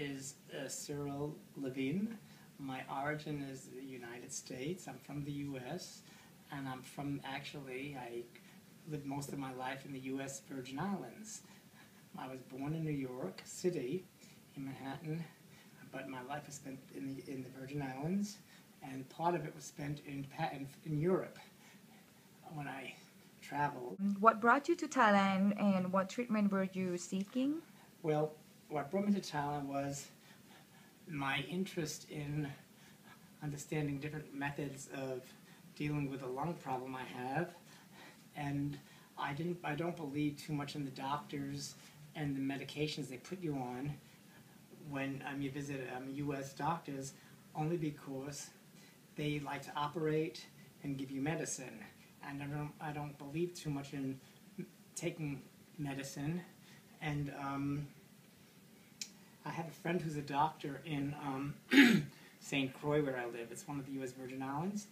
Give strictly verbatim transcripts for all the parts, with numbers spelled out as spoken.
is uh, Cyril Levine. My origin is the United States. I'm from the U S and I'm from, actually, I lived most of my life in the U S Virgin Islands. I was born in New York City, in Manhattan, but my life was spent in the, in the Virgin Islands, and part of it was spent in, in, in Europe when I traveled. What brought you to Thailand, and what treatment were you seeking? Well, what brought me to Thailand was my interest in understanding different methods of dealing with a lung problem I have, and I didn't. I don't believe too much in the doctors and the medications they put you on when um, you visit um, U S doctors, only because they like to operate and give you medicine, and I don't. I don't believe too much in taking medicine, and um, I have a friend who's a doctor in um, Saint Croix, where I live. It's one of the U S Virgin Islands.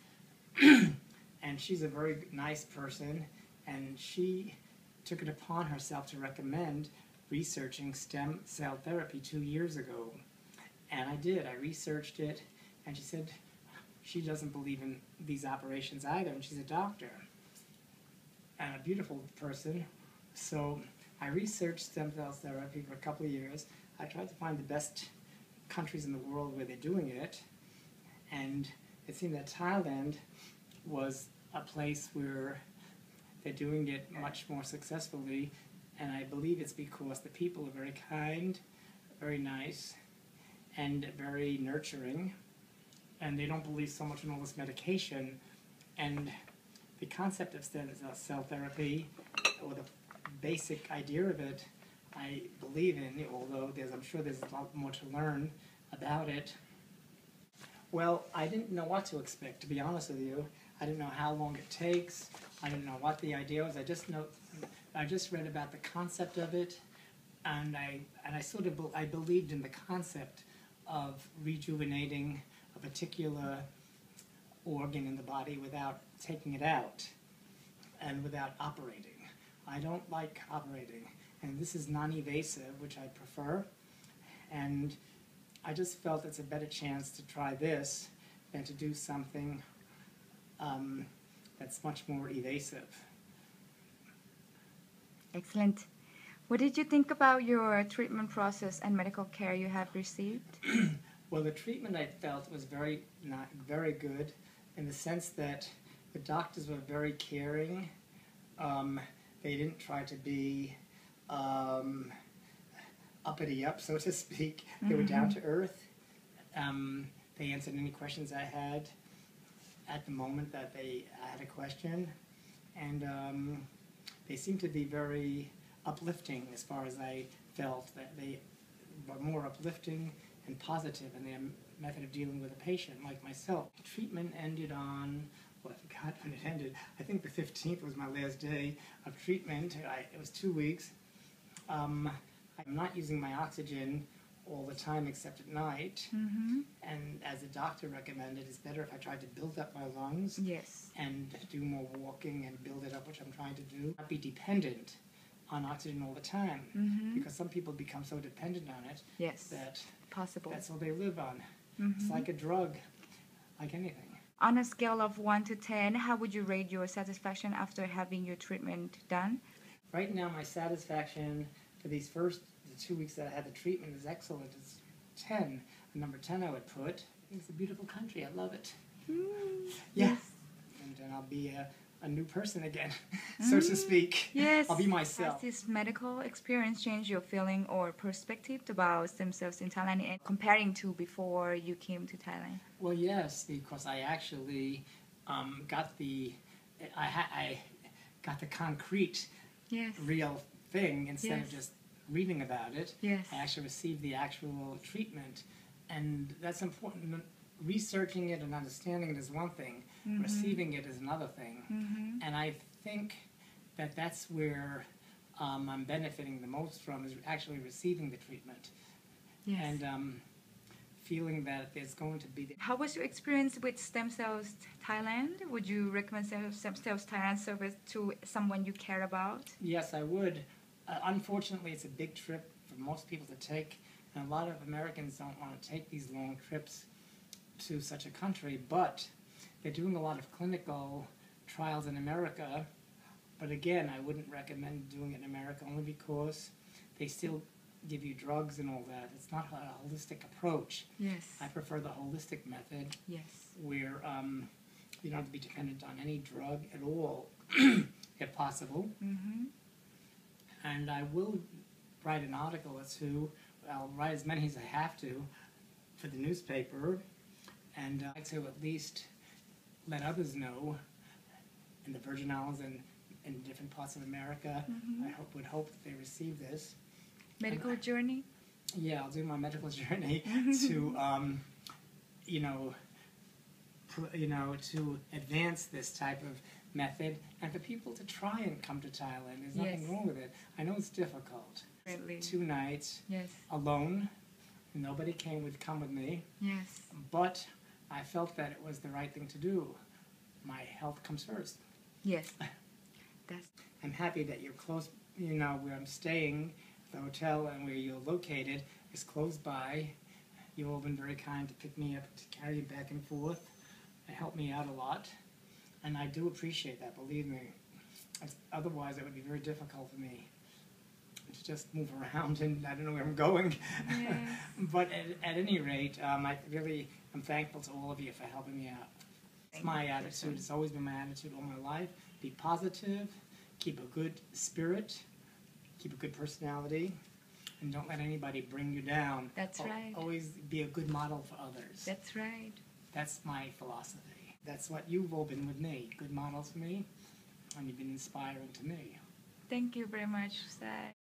And she's a very nice person, and she took it upon herself to recommend researching stem cell therapy two years ago. And I did. I researched it, and she said she doesn't believe in these operations either, and she's a doctor and a beautiful person. So I researched stem cell therapy for a couple of years. I tried to find the best countries in the world where they're doing it, and it seemed that Thailand was a place where they're doing it much more successfully, and I believe it's because the people are very kind, very nice, and very nurturing, and they don't believe so much in all this medication. And the concept of stem cell therapy, or the basic idea of it, I believe in, although there's, I'm sure there's a lot more to learn about it. Well, I didn't know what to expect, to be honest with you. I didn't know how long it takes. I didn't know what the idea was. I just know, I just read about the concept of it, and I and I sort of be, I believed in the concept of rejuvenating a particular organ in the body without taking it out and without operating. I don't like operating, and this is non-invasive, which I prefer, and I just felt it's a better chance to try this than to do something um, that's much more evasive. Excellent. What did you think about your treatment process and medical care you have received? Well, the treatment I felt was very, not very good, in the sense that the doctors were very caring. Um, they didn't try to be um, uppity up, so to speak. They mm-hmm. were down to earth. Um, they answered any questions I had at the moment that they I had a question, and um, they seemed to be very uplifting, as far as I felt, that they were more uplifting and positive in their method of dealing with a patient like myself. The treatment ended on, well, I forgot when it ended. I think the fifteenth was my last day of treatment. I, it was two weeks. Um, I'm not using my oxygen all the time except at night, mm-hmm. and as the doctor recommended, it's better if I tried to build up my lungs, yes, and do more walking and build it up, which I'm trying to do. Not be dependent on oxygen all the time, mm-hmm. because some people become so dependent on it, yes, that possible. that's all they live on. Mm-hmm. It's like a drug, like anything. On a scale of one to ten, how would you rate your satisfaction after having your treatment done? Right now, my satisfaction for these first the two weeks that I had the treatment is excellent. It's ten. Number ten I would put. It's a beautiful country. I love it. Mm, yeah. Yes. And then I'll be a, a new person again, so mm, to speak. Yes. I'll be myself. Has this medical experience changed your feeling or perspective about stem cells in Thailand, and comparing to before you came to Thailand? Well, yes, because I actually um, got the I, ha I got the concrete, yes, real thing instead yes. of just reading about it. Yes. I actually received the actual treatment, and that's important. Researching it and understanding it is one thing, mm-hmm. receiving it is another thing, mm-hmm. and I think that that's where um, I'm benefiting the most from, is actually receiving the treatment, yes. and um, feeling that there's going to be... The How was your experience with Stem Cells Thailand? Would you recommend Stem Cells Thailand service to someone you care about? Yes, I would. Uh, unfortunately, it's a big trip for most people to take And a lot of Americans don't want to take these long trips to such a country, but they're doing a lot of clinical trials in America. But again, I wouldn't recommend doing it in America only because they still give you drugs and all that. It's not a holistic approach. Yes. I prefer the holistic method. Yes. Where um, you don't have to be dependent on any drug at all, if possible. Mm-hmm. And I will write an article or two. I'll write as many as I have to for the newspaper, and uh, to at least let others know in the Virgin Islands and in different parts of America. Mm-hmm. I hope, would hope that they receive this. Medical and, journey? Yeah, I'll do my medical journey to, um, you know, pr- you know, to advance this type of method, and for people to try and come to Thailand. There's nothing Yes. wrong with it. I know it's difficult. Really. Two nights Yes. alone. Nobody came with come with me, Yes. but I felt that it was the right thing to do. My health comes first. Yes. That's I'm happy that you're close, you know, where I'm staying, the hotel and where you're located is close by. You've all been very kind to pick me up, to carry me back and forth, and help me out a lot. And I do appreciate that, believe me. It's, otherwise, it would be very difficult for me to just move around and I don't know where I'm going. Yes. But at, at any rate, um, I really am thankful to all of you for helping me out. It's Thank my you. attitude. It's always been my attitude all my life. Be positive, keep a good spirit, keep a good personality, and don't let anybody bring you down. That's Al- right. Always be a good model for others. That's right. That's my philosophy. That's what you've all been with me. Good models for me, and you've been inspiring to me. Thank you very much, Sai.